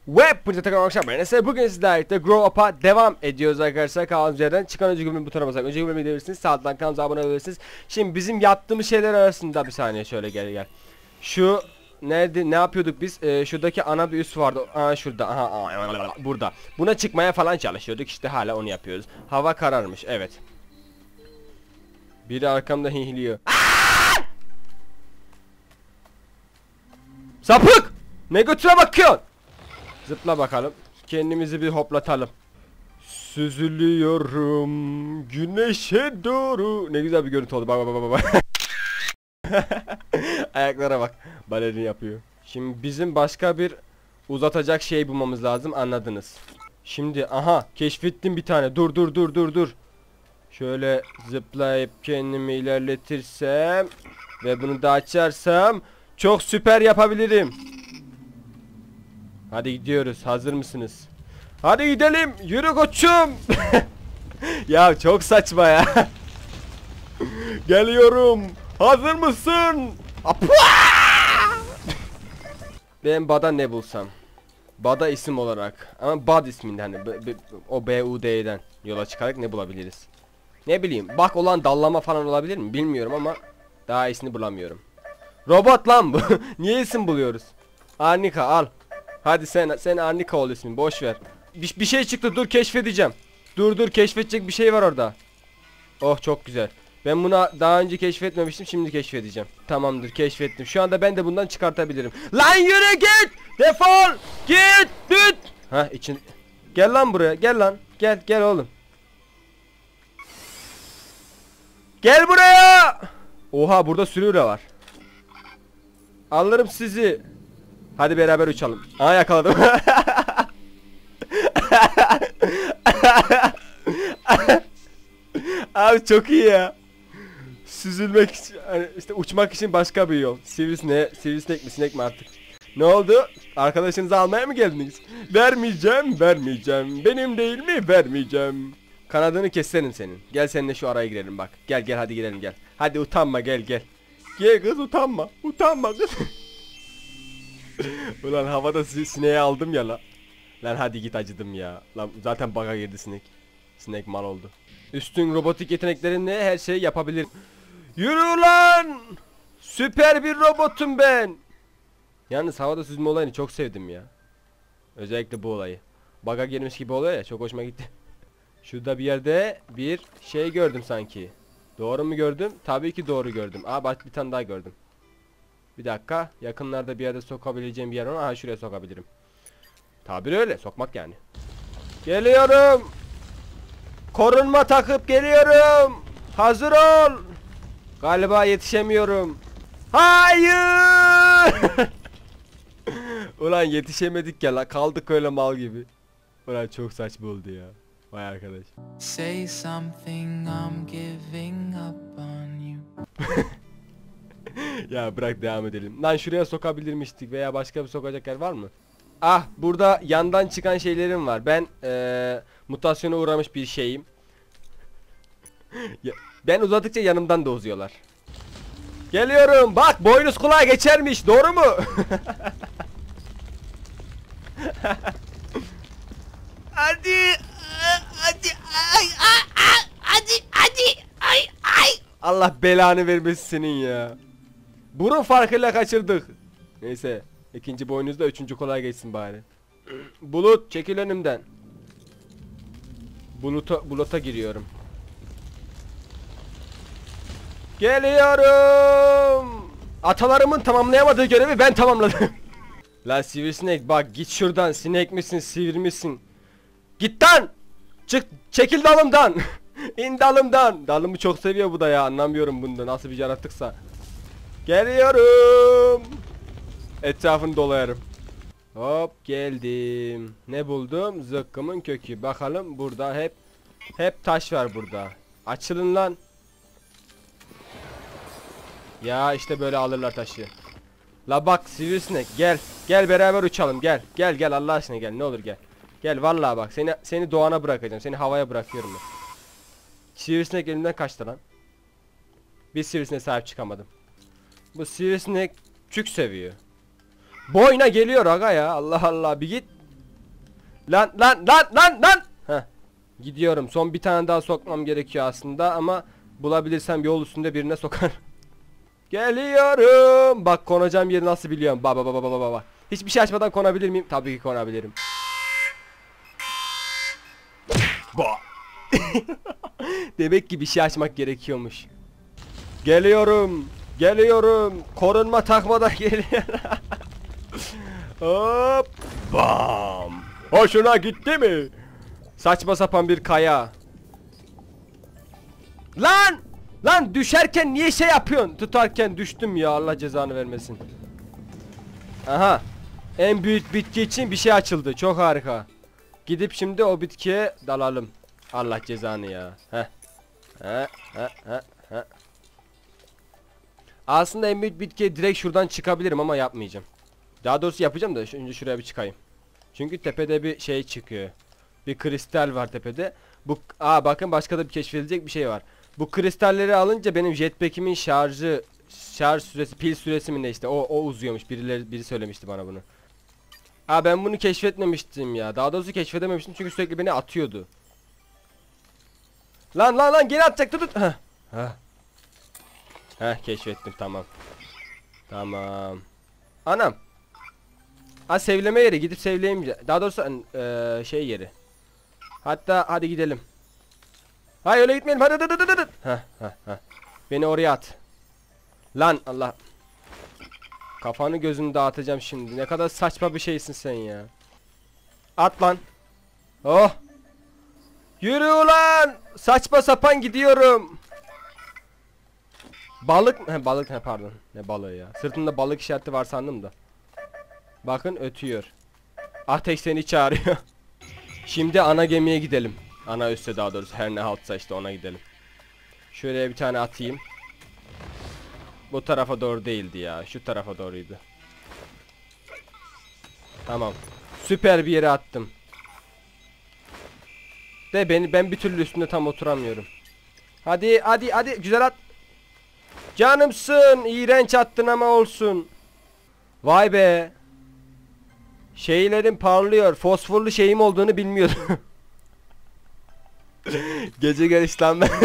Ve burada tekrar akşam bugün sizlerle Grow Up'a devam ediyoruz arkadaşlar. Kaldığımız yerden çıkan önceki bölüm butona basarak önceki bölüme gidebilirsiniz. Sağ alttan kanalımıza abone olabilirsiniz. Şimdi bizim yaptığımız şeyler arasında bir saniye şöyle gel. Şu nerede, ne yapıyorduk biz? Şuradaki ana bir üs vardı. Aha şurada. Aha burada. Buna çıkmaya falan çalışıyorduk. İşte hala onu yapıyoruz. Hava kararmış. Evet. Biri arkamda hihliyor. Sapık! Ne götüre bakıyorsun? Zıpla bakalım. Kendimizi bir hoplatalım. Süzülüyorum güneşe doğru. Ne güzel bir görüntü oldu. Bak. Ayaklara bak. Balerin yapıyor. Şimdi bizim başka bir uzatacak şey bulmamız lazım, anladınız. Şimdi aha keşfettim bir tane. Dur. Şöyle zıplayıp kendimi ilerletirsem ve bunu da açarsam çok süper yapabilirim. Hadi gidiyoruz. Hazır mısınız? Hadi gidelim. Yürü koçum. Ya çok saçma ya. Geliyorum. Hazır mısın? Ben Bada ne bulsam. Bada isim olarak. Ama Bad isminden hani o B-U-D'den yola çıkarak ne bulabiliriz? Ne bileyim. Bak olan dallama falan olabilir mi? Bilmiyorum ama daha iyisini bulamıyorum. Robot lan bu. Niye isim buluyoruz? Arnika al. Hadi sen Arnika ol ismin, boş ver. Bir şey çıktı, dur keşfedeceğim. Dur keşfedecek bir şey var orada. Oh çok güzel. Ben bunu daha önce keşfetmemiştim, şimdi keşfedeceğim. Tamamdır, keşfettim. Şu anda ben de bundan çıkartabilirim. Lan yürü git! Defol! Git! Düt! Hah için. Gel lan buraya, gel lan. Gel oğlum. Gel buraya! Oha burada sürü var. Alırım sizi. Hadi beraber uçalım. Aa yakaladım. Abi çok iyi ya. Süzülmek için, hani işte uçmak için başka bir yol. Sivrisinek mi sinek mi artık. Ne oldu? Arkadaşınızı almaya mı geldiniz? Vermeyeceğim. Benim değil mi? Vermeyeceğim. Kanadını keserim senin. Gel seninle şu araya girelim bak. Gel hadi girelim gel. Hadi utanma gel. Gel kız utanma kız. Ulan havada sineği aldım ya la. Lan hadi git, acıdım ya. Lan zaten bug'a girdi sinek. Sinek mal oldu. Üstün robotik yeteneklerinle her şeyi yapabilirim. Yürü lan! Süper bir robotum ben. Yalnız havada süzme olayını çok sevdim ya. Özellikle bu olayı. Bug'a girmiş gibi oluyor ya, çok hoşuma gitti. Şurada bir yerde bir şey gördüm sanki. Doğru mu gördüm? Tabii ki doğru gördüm. Aa bak bir tane daha gördüm. Bir dakika, yakınlarda bir yerde sokabileceğim bir yer var. Aha şuraya sokabilirim. Tabir öyle, sokmak yani. Geliyorum. Korunma takıp geliyorum. Hazır ol. Galiba yetişemiyorum. Hayır. Ulan yetişemedik ya la, kaldık öyle mal gibi. Ulan çok saçma oldu ya. Vay arkadaş. Say something, I'm giving up on you. Ya bırak devam edelim. Lan şuraya sokabilirmiştik veya başka bir sokacak yer var mı? Ah burada yandan çıkan şeylerim var. Ben mutasyona uğramış bir şeyim. Ben uzadıkça yanımdan da uzuyorlar. Geliyorum. Bak boynuz kulağa geçermiş. Doğru mu? Hadi. Allah belanı vermesin senin ya. Burun farkıyla kaçırdık. Neyse. İkinci boynuzda, üçüncü kolay geçsin bari. Bulut çekil önümden. Buluta giriyorum. Geliyorum. Atalarımın tamamlayamadığı görevi ben tamamladım. La sivrisinek bak git şuradan, sinek misin sivri misin? Git lan. Çekil dalımdan. İn dalımdan. Dalımı çok seviyor bu da ya, anlamıyorum bunda nasıl bir yaratıksa. Geliyorum. Etrafını dolayarım. Hop geldim. Ne buldum? Zıkkımın kökü. Bakalım burada hep taş var burada. Açılın lan. Ya işte böyle alırlar taşı. La bak sivrisinek gel. Gel beraber uçalım gel. Gel Allah aşkına gel, ne olur gel. Gel vallahi bak seni doğana bırakacağım. Seni havaya bırakıyorum ben. Sivrisinek elimden kaçtı lan. Bir sivrisineğe sahip çıkamadım. Bu sivrisinek çük seviyor. Boyuna geliyor aga ya, Allah Allah bir git. Lan. Heh. Gidiyorum. Son bir tane daha sokmam gerekiyor aslında ama bulabilirsem yol üstünde birine sokar. Geliyorum. Bak konacağım yeri nasıl biliyorum. Bak. Hiçbir şey açmadan konabilir miyim? Tabii ki konabilirim. Demek ki bir şey açmak gerekiyormuş. Geliyorum. Korunma takmadan geliyor. Hop. Bam. Hoşuna gitti mi? Saçma sapan bir kaya. Lan düşerken niye şey yapıyorsun? Tutarken düştüm ya, Allah cezanı vermesin. Aha. En büyük bitki için bir şey açıldı. Çok harika. Gidip şimdi o bitkiye dalalım. Allah cezanı ya. Heh. Aslında en büyük bitkiye direkt şuradan çıkabilirim ama yapmayacağım. Daha doğrusu yapacağım da önce şuraya bir çıkayım. Çünkü tepede bir şey çıkıyor. Bir kristal var tepede. Bakın başka da bir keşfedilecek bir şey var. Bu kristalleri alınca benim jetpack'imin şarj süresi, pil süresi mi ne işte o uzuyormuş. Biri söylemişti bana bunu. Ben bunu keşfetmemiştim ya. Daha doğrusu keşfedememiştim çünkü sürekli beni atıyordu. Lan geri atacak, tut. Keşfettim, tamam. Anam. Sevleme yeri, gidip sevleyeyim. Daha doğrusu şey yeri. Hatta hadi gidelim. Hayır öyle gitmeyelim. Hadi. Beni oraya at. Lan Allah. Kafanı gözünü dağıtacağım şimdi. Ne kadar saçma bir şeysin sen ya. At lan. Oh. Yürü ulan. Saçma sapan gidiyorum. Balık pardon. Ne balığı ya. Sırtında balık işareti var sandım da. Bakın ötüyor. Ateş seni çağırıyor. Şimdi ana gemiye gidelim. Ana üsse daha doğrusu, her ne haltsa işte ona gidelim. Şuraya bir tane atayım. Bu tarafa doğru değildi ya. Şu tarafa doğruydu. Tamam. Süper bir yere attım. Ben bir türlü üstünde tam oturamıyorum. Hadi güzel at. Canımsın. İğrenç attın ama olsun. Vay be. Şeylerim parlıyor. Fosforlu şeyim olduğunu bilmiyordum. Gece geliş lan ben.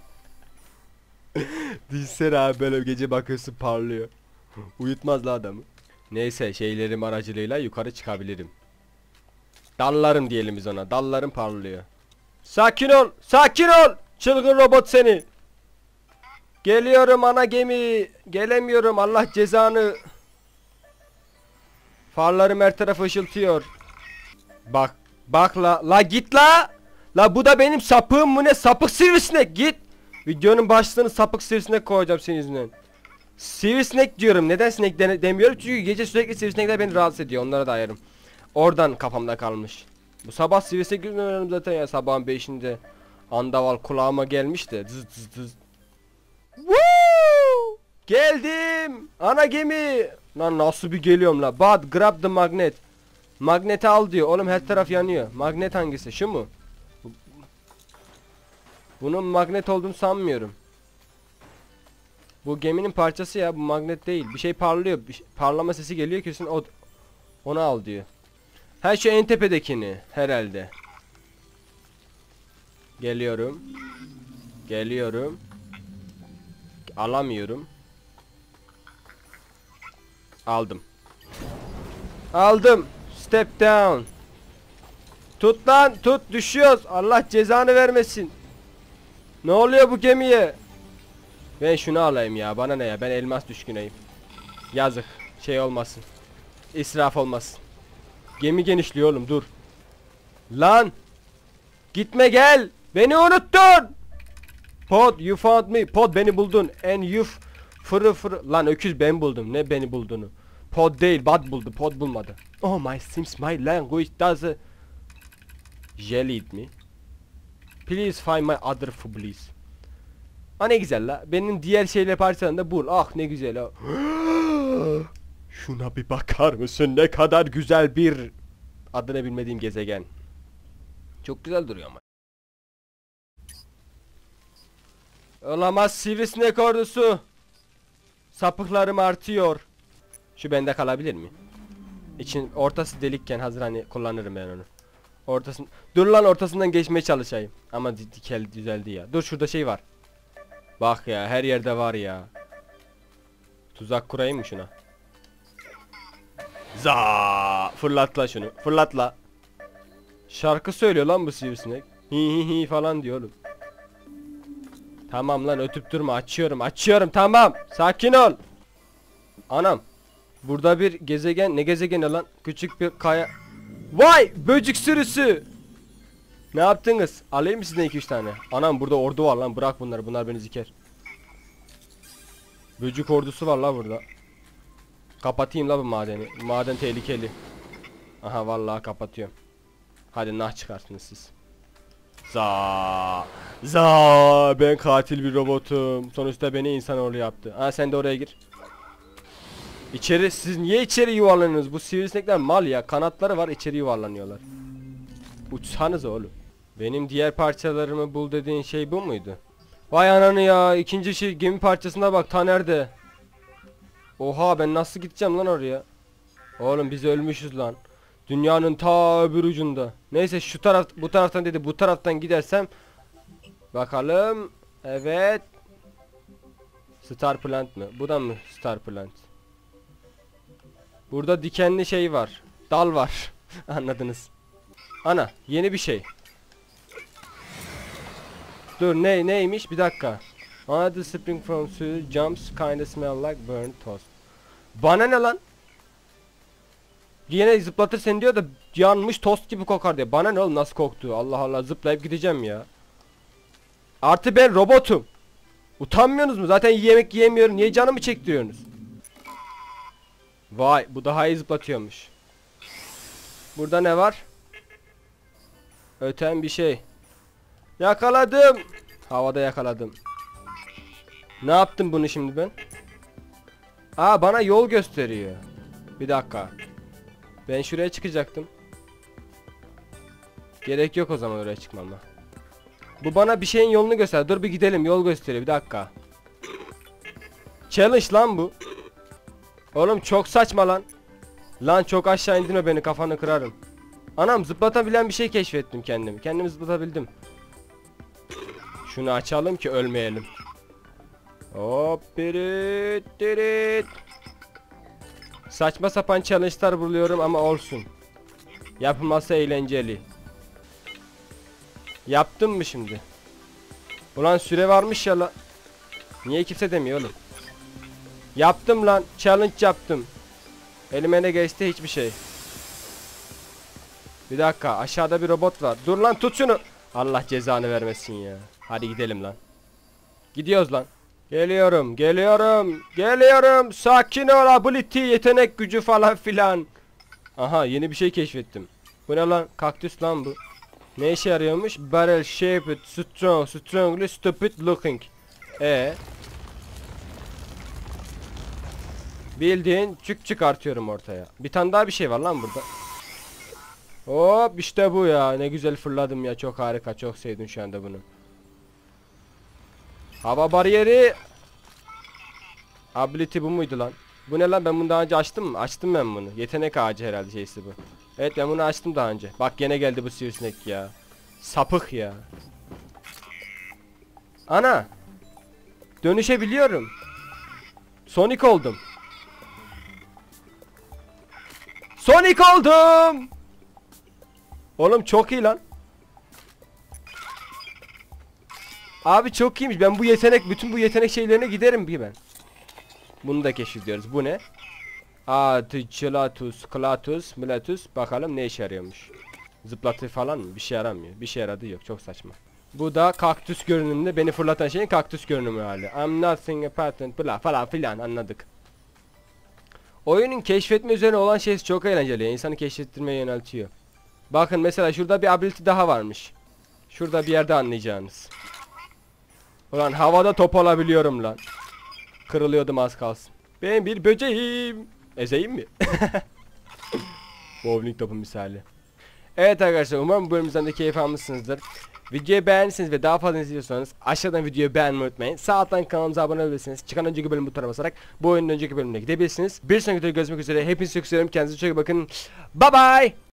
Düşünsene abi, böyle gece bakıyorsun parlıyor. Uyutmaz la adamı. Neyse, şeylerim aracılığıyla yukarı çıkabilirim. Dallarım diyelim biz ona. Dallarım parlıyor. Sakin ol. Çılgın robot seni. Geliyorum ana gemi. Gelemiyorum, Allah cezanı. Farlarım her tarafı ışıltıyor. Bak la git la. La bu da benim sapığım mı ne? Sapık sivrisinek, git. Videonun başlığını sapık sivrisinek koyacağım senin yüzünden. Sivrisinek diyorum. Neden sinek demiyorum? Çünkü gece sürekli sivrisinekler beni rahatsız ediyor. Onlara da ayarım. Oradan kafamda kalmış. Bu sabah sivrisinek görüyorum zaten ya, sabahın 5'inde. Andaval kulağıma gelmiş de. Dız. Woo! Geldim. Ana gemi. Lan nasıl bir geliyorum la. Bud grab the magnet. Magneti al diyor. Oğlum her taraf yanıyor. Magnet hangisi? Şu mu? Bunun magnet olduğunu sanmıyorum. Bu geminin parçası ya, bu magnet değil. Bir şey parlıyor. Parlama sesi geliyor, kesin onu al diyor. Her şey en tepedekini herhalde. Geliyorum. Alamıyorum. Aldım. Step down. Tut lan, düşüyoruz. Allah cezanı vermesin. Ne oluyor bu gemiye? Ben şunu alayım ya, bana ne ya, ben elmas düşküneyim. Yazık, şey olmasın, İsraf olmasın. Gemi genişliyor oğlum, dur. Lan gitme, gel, beni unuttun. Pod, you found me. Pod, beni buldun. And you fırı. Lan öküz, ben buldum, ne beni bulduğunu. Pod değil, Bud buldu, Pod bulmadı. Oh my seems my language does a jelly eat me. Please find my other fooblies. Ne güzel la. Benim diğer şeyle parçalarını da bul. Ah ne güzel ha. Şuna bir bakar mısın? Ne kadar güzel bir, adını bilmediğim gezegen. Çok güzel duruyor ama. Olamaz, sivrisinek ordusu. Sapıklarım artıyor. Şu bende kalabilir mi? İçin ortası delikken hazır, hani kullanırım ben onu. Ortasın. Dur lan, ortasından geçmeye çalışayım. Ama dikel düzeldi ya. Dur, şurada şey var. Bak ya, her yerde var ya. Tuzak kurayım mı şuna? Za! Fırlatla şunu. Fırlatla. Şarkı söylüyor lan bu sivrisinek. Hi hi hi falan diyor oğlum. Tamam lan, ötüp durma, açıyorum açıyorum, tamam. Sakin ol. Anam. Burada bir gezegen, ne gezegeni lan? Küçük bir kaya. Vay, böcek sürüsü. Ne yaptınız? Alayım mı sizden 2-3 tane? Anam, burada ordu var lan, bırak bunları, bunlar beni ziker. Böcek ordusu var la burada. Kapatayım la bu madeni. Maden tehlikeli. Aha, vallahi kapatıyorum. Hadi nah çıkarsınız siz. Za, ben katil bir robotum. Sonuçta beni insanoğlu yaptı. Ha, sen de oraya gir. İçeri, siz niye içeri yuvarlanıyorsunuz? Bu sivrisinekler mal ya. Kanatları var, içeri yuvarlanıyorlar. Uçsanız oğlum. Benim diğer parçalarımı bul dediğin şey bu muydu? Vay ananı ya, ikinci şey, gemi parçasına bak, ta nerede? Oha, ben nasıl gideceğim lan oraya? Oğlum biz ölmüşüz lan. Dünyanın ta öbür ucunda. Neyse, şu taraf, bu taraftan dedi, bu taraftan gidersem bakalım. Evet. Star plant mı? Bu da mı star plant? Burada dikenli şey var. Dal var. Anladınız. Ana, yeni bir şey. Dur, neymiş? Bir dakika. The spring from sea jumps kinda smell like burnt toast. Bana ne lan? Yine zıplatır seni diyor da yanmış tost gibi kokar diye. Bana ne oğlum, nasıl koktu? Allah Allah, zıplayıp gideceğim ya. Artı ben robotum. Utanmıyorsunuz mu? Zaten yemek yiyemiyorum. Niye canımı çektiriyorsunuz? Vay, bu daha iyi zıplatıyormuş. Burada ne var? Öten bir şey. Yakaladım. Havada yakaladım. Ne yaptım bunu şimdi ben? Aa, bana yol gösteriyor. Bir dakika. Ben şuraya çıkacaktım. Gerek yok o zaman oraya çıkmama. Bu bana bir şeyin yolunu göster. Dur bir gidelim, yol gösteriyor, bir dakika. Challenge lan bu. Oğlum çok saçma lan. Lan çok aşağı indirme beni, kafanı kırarım. Anam, zıplatabilen bir şey keşfettim kendimi. Kendimi zıplatabildim. Şunu açalım ki ölmeyelim. Hop birit dirit. Saçma sapan challenge'lar buluyorum ama olsun. Yapılması eğlenceli. Yaptım mı şimdi? Ulan süre varmış ya lan. Niye kimse demiyor oğlum? Yaptım lan, challenge yaptım. Elime ne geçti? Hiçbir şey. Bir dakika, aşağıda bir robot var. Dur lan, tut şunu. Allah cezanı vermesin ya. Hadi gidelim lan. Gidiyoruz lan. Geliyorum, geliyorum, geliyorum. Sakin ol ability, yetenek gücü falan filan. Aha, yeni bir şey keşfettim. Bu ne lan? Kaktüs lan bu. Ne işe yarıyormuş? Barrel shaped, strong, strongly stupid looking. Bildiğin çük çıkartıyorum ortaya. Bir tane daha bir şey var lan burada. Hop, işte bu ya. Ne güzel fırladım ya. Çok harika. Çok sevdim şu anda bunu. Hava bariyeri. Ability bu muydu lan? Bu ne lan? Ben bunu daha önce açtım mı? Açtım ben bunu. Yetenek ağacı herhalde şeysi bu. Evet, ben bunu açtım daha önce. Bak gene geldi bu sivrisinek ya. Sapık ya. Ana. Dönüşebiliyorum. Sonic oldum. Sonic oldum. Oğlum çok iyi lan. Abi çok iyiymiş. Ben bu yetenek, bütün bu yetenek şeylerine giderim ki ben. Bunu da keşfediyoruz. Bu ne? Atçılatus, klatus, milatus. Bakalım ne işe yarıyormuş. Zıplatı falan mı? Bir şey yaramıyor. Bir şey yaradığı yok. Çok saçma. Bu da kaktüs görünümünde, beni fırlatan şeyin kaktüs görünümü hali. I'm nothing a patent bla falan filan, anladık. Oyunun keşfetme üzerine olan şey çok eğlenceli. İnsanı keşfettirmeye yöneltiyor. Bakın mesela şurada bir ability daha varmış. Şurada bir yerde anlayacağınız. Ulan havada top olabiliyorum lan. Kırılıyordum az kalsın. Ben bir böceğim. Ezeyim mi? Bowling topu misali. Evet arkadaşlar, umarım bu bölümümüzden de keyif almışsınızdır. Videoyu beğendiyseniz ve daha fazla izliyorsanız aşağıdan videoyu beğenmeyi unutmayın. Sağ alttan kanalımıza abone olabilirsiniz. Çıkan önceki bölüm butona basarak bu oyunun önceki bölümüne gidebilirsiniz. Bir sonraki videoda görüşmek üzere. Hepinizi çok seviyorum. Kendinize çok iyi bakın. Bye bye.